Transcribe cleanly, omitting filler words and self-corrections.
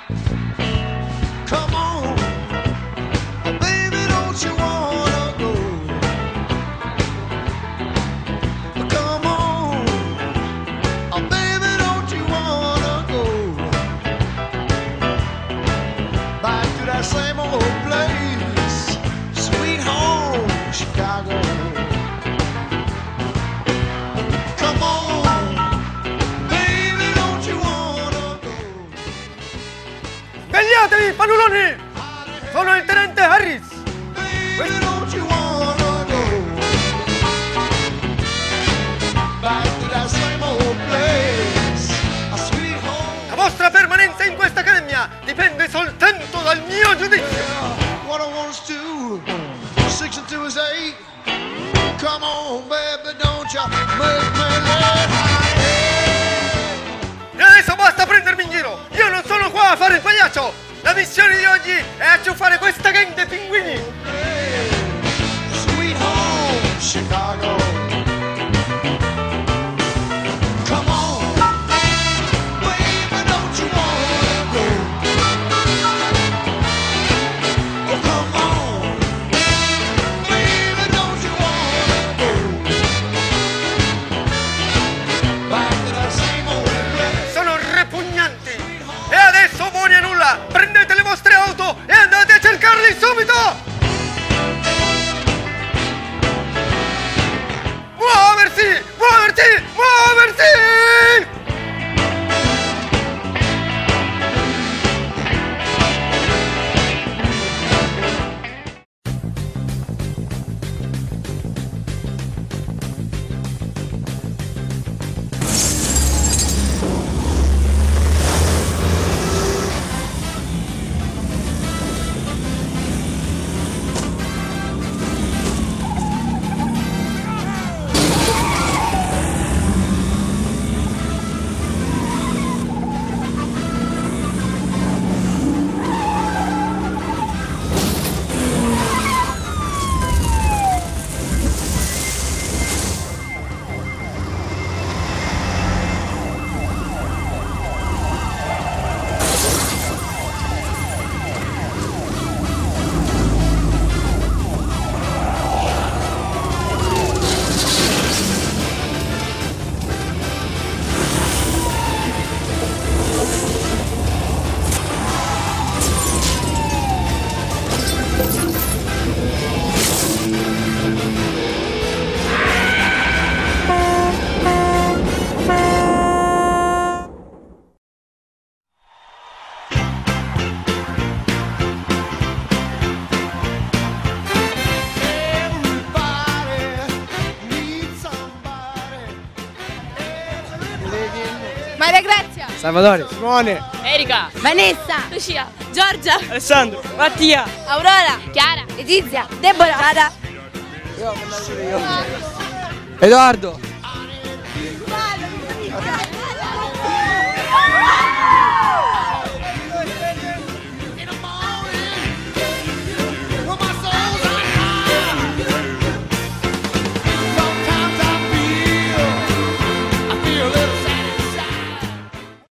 Come on, baby, don't you wanna go? Come on, baby, don't you wanna go back to that same old place, sweet home, Chicago. Come on, baby, don't you wanna go? Svegliatevi, panuloni! Sono il tenente Harris! Baby, don't you wanna go back to that same old place, a sweet home? La vostra permanenza in questa accademia dipende soltanto dal mio giudizio! What I want is 2, 6 and 2 is 8. Come on, baby, don't you make me laugh. E adesso basta prendermi in giro! Io non sono qua a fare il pagliaccio! La missione di oggi è acciuffare questa gang di pinguini! Sweet home, Chicago. Come on, baby, don't you wanna go? Oh, come on, baby, don't you wanna go back to that same old place? Sono repugnanti! E adesso buoni a nulla! Prendete le vostre auto e andate a cercarli subito! Muoversi! Muoversi! Muoversi! Maria Grazia, Salvatore, Simone, Erika, Vanessa, Lucia, Giorgia, Alessandro, Mattia, Aurora, Chiara, Letizia, Deborah, Giada, Edoardo.